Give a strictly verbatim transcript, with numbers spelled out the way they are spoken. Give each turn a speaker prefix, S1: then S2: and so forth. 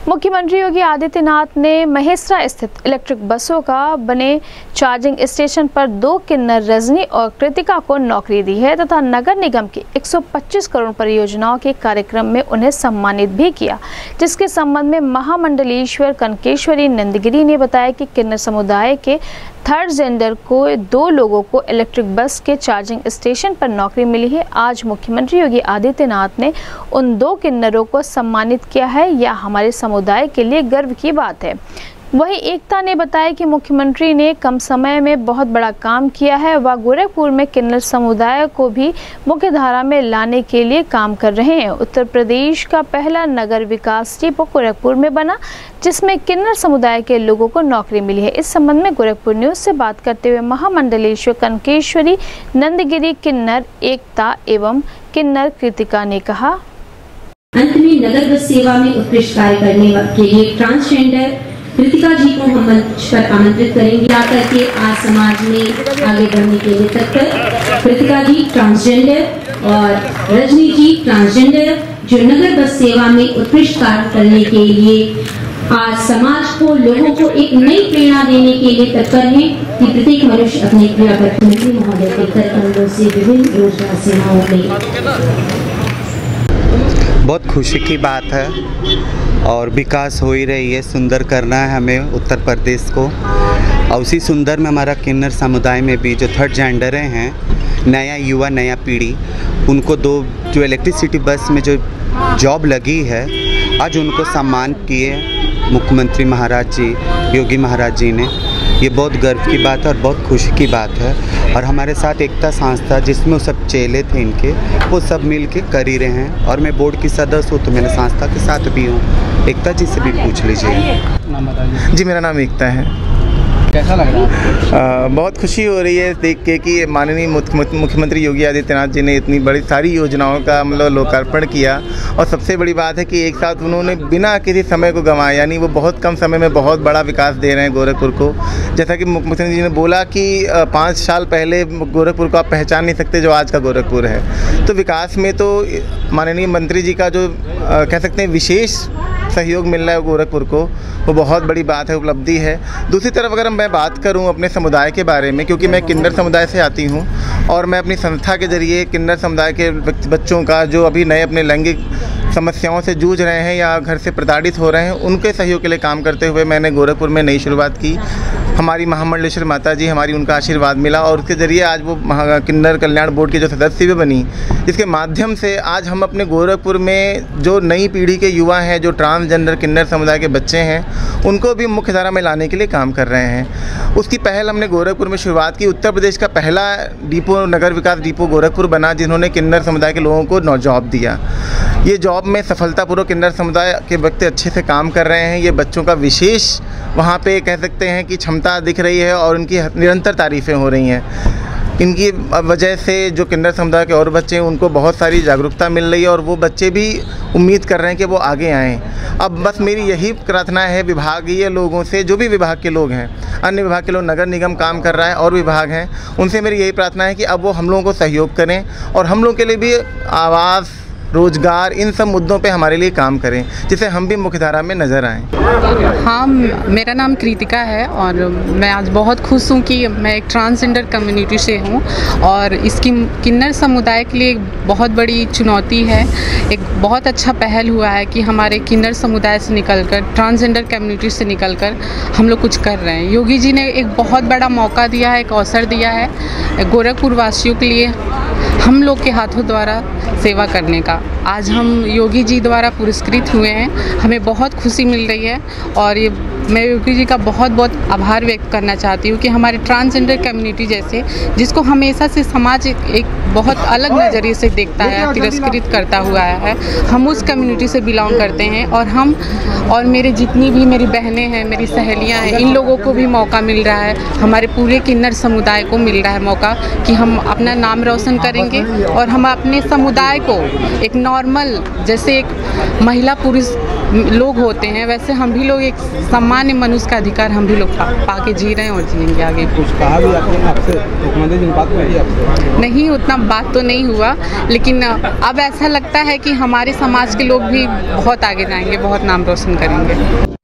S1: मुख्यमंत्री योगी आदित्यनाथ ने महेसरा स्थित इलेक्ट्रिक बसों का बने चार्जिंग स्टेशन पर दो किन्नर रजनी और कृतिका को नौकरी दी है तथा नगर निगम की एक सौ पच्चीस करोड़ परियोजनाओं के कार्यक्रम में उन्हें सम्मानित भी किया, जिसके संबंध में महामंडलेश्वर कनकेश्वरी नंदगिरी ने बताया कि किन्नर समुदाय के थर्ड जेंडर को दो लोगों को इलेक्ट्रिक बस के चार्जिंग स्टेशन पर नौकरी मिली है। आज मुख्यमंत्री योगी आदित्यनाथ ने उन दो किन्नरों को सम्मानित किया है, यह हमारे समुदाय के लिए गर्व की बात है। वहीं एकता ने बताया कि मुख्यमंत्री ने कम समय में बहुत बड़ा काम किया है। वह गोरखपुर में किन्नर समुदाय को भी मुख्य धारा में लाने के लिए काम कर रहे हैं। उत्तर प्रदेश का पहला नगर विकास डिपो गोरखपुर में बना, जिसमें किन्नर समुदाय के लोगों को नौकरी मिली है। इस संबंध में गोरखपुर न्यूज से बात करते हुए महामंडलेश्वर कनकेश्वरी नंदगिरी किन्नर एकता एवं किन्नर कृतिका ने कहा,
S2: अंत में नगर बस सेवा में उत्कृष्ट कार्य करने के लिए ट्रांसजेंडर कृतिका जी को हम मंच पर आमंत्रित करेंगे आकर के आज समाज में आगे बढ़ने के लिए तत्पर। कृतिका जी ट्रांसजेंडर और रजनी जी ट्रांसजेंडर जो नगर बस सेवा में उत्कृष्ट कार्य करने के लिए आज समाज को लोगों को एक नई प्रेरणा देने के लिए तत्पर हैं कि प्रत्येक मनुष्य अपने क्रिया मुख्यमंत्री महोदय के करकमलों से विभिन्न रोजगार सेवाओं में।
S3: बहुत खुशी की बात है और विकास हो ही रही है। सुंदर करना है हमें उत्तर प्रदेश को, और उसी सुंदर में हमारा किन्नर समुदाय में भी जो थर्ड जेंडर हैं, नया युवा नया पीढ़ी, उनको दो जो इलेक्ट्रिसिटी बस में जो जॉब लगी है, आज उनको सम्मान किए मुख्यमंत्री महाराज जी योगी महाराज जी ने। ये बहुत गर्व की बात है और बहुत खुशी की बात है। और हमारे साथ एकता संस्था जिसमें वो सब चेले थे इनके, वो सब मिल के कर ही रहे हैं। और मैं बोर्ड की सदस्य हूँ तो मैंने संस्था के साथ भी हूँ। एकता जी से भी पूछ लीजिए।
S4: जी मेरा नाम एकता है।
S5: कैसा लग रहा है?
S4: आ, बहुत खुशी हो रही है देख के कि माननीय मुख्यमंत्री योगी आदित्यनाथ जी ने इतनी बड़ी सारी योजनाओं का मतलब लोकार्पण किया। और सबसे बड़ी बात है कि एक साथ उन्होंने बिना किसी समय को गंवाए, यानी वो बहुत कम समय में बहुत बड़ा विकास दे रहे हैं गोरखपुर को। जैसा कि मुख्यमंत्री जी ने बोला कि पाँच साल पहले गोरखपुर को आप पहचान नहीं सकते जो आज का गोरखपुर है। तो विकास में तो माननीय मंत्री जी का जो आ, कह सकते हैं विशेष सहयोग मिल रहा है गोरखपुर को, वो बहुत बड़ी बात है, उपलब्धि है। दूसरी तरफ अगर मैं बात करूं अपने समुदाय के बारे में, क्योंकि मैं किन्नर समुदाय से आती हूं और मैं अपनी संस्था के ज़रिए किन्नर समुदाय के बच्चों का जो अभी नए अपने लैंगिक समस्याओं से जूझ रहे हैं या घर से प्रताड़ित हो रहे हैं, उनके सहयोग के लिए काम करते हुए मैंने गोरखपुर में नई शुरुआत की। हमारी महामंडलेश्वर माता जी, हमारी उनका आशीर्वाद मिला और उसके ज़रिए आज वो किन्नर कल्याण बोर्ड के जो सदस्य भी बनी, जिसके माध्यम से आज हम अपने गोरखपुर में जो नई पीढ़ी के युवा हैं, जो ट्रांसजेंडर किन्नर समुदाय के बच्चे हैं, उनको भी मुख्य धारा में लाने के लिए काम कर रहे हैं। उसकी पहल हमने गोरखपुर में शुरुआत की। उत्तर प्रदेश का पहला डिपो नगर विकास डिपो गोरखपुर बना, जिन्होंने किन्नर समुदाय के लोगों को नौ जॉब दिया। ये जॉब में सफलतापूर्वक किन्नर समुदाय के व्यक्ति अच्छे से काम कर रहे हैं। ये बच्चों का विशेष वहाँ पे कह सकते हैं कि क्षमता दिख रही है और उनकी निरंतर तारीफ़ें हो रही हैं। इनकी वजह से जो किन्नर समुदाय के और बच्चे हैं उनको बहुत सारी जागरूकता मिल रही है और वो बच्चे भी उम्मीद कर रहे हैं कि वो आगे आएँ। अब बस मेरी यही प्रार्थना है विभागीय लोगों से, जो भी विभाग के लोग हैं, अन्य विभाग के लोग, नगर निगम काम कर रहा है और विभाग हैं, उनसे मेरी यही प्रार्थना है कि अब वो हम लोगों को सहयोग करें और हम लोग के लिए भी आवास, रोजगार, इन सब मुद्दों पे हमारे लिए काम करें, जिससे हम भी मुख्यधारा में नज़र आएँ।
S6: हाँ, मेरा नाम कृतिका है और मैं आज बहुत खुश हूँ कि मैं एक ट्रांसजेंडर कम्युनिटी से हूँ और इसकी किन्नर समुदाय के लिए एक बहुत बड़ी चुनौती है। एक बहुत अच्छा पहल हुआ है कि हमारे किन्नर समुदाय से निकलकर, ट्रांसजेंडर कम्युनिटी से निकलकर हम लोग कुछ कर रहे हैं। योगी जी ने एक बहुत बड़ा मौका दिया है, एक अवसर दिया है गोरखपुर वासियों के लिए हम लोग के हाथों द्वारा सेवा करने का। आज हम योगी जी द्वारा पुरस्कृत हुए हैं, हमें बहुत खुशी मिल रही है और ये मैं योगी जी का बहुत बहुत आभार व्यक्त करना चाहती हूँ कि हमारे ट्रांसजेंडर कम्युनिटी जैसे, जिसको हमेशा से समाज एक, एक बहुत अलग नज़रिए से देखता है, तिरस्कृत करता हुआ है, हम उस कम्युनिटी से बिलोंग करते हैं और हम और मेरे जितनी भी मेरी बहनें हैं, मेरी सहेलियाँ हैं, इन लोगों को भी मौका मिल रहा है, हमारे पूरे किन्नर समुदाय को मिल रहा है मौका कि हम अपना नाम रोशन करेंगे और हम अपने समुदाय को एक नॉर्मल, जैसे एक महिला पुरुष लोग होते हैं, वैसे हम भी लोग एक सामान्य मनुष्य का अधिकार हम भी लोग पा, पा के जी रहे हैं और जिएंगे आगे।
S5: कुछ कहा भी आपने आपसे, मुख्यमंत्री जी ने बात करी आपसे?
S6: नहीं, उतना बात तो नहीं हुआ, लेकिन अब ऐसा लगता है कि हमारे समाज के लोग भी बहुत आगे जाएंगे, बहुत नाम रोशन करेंगे।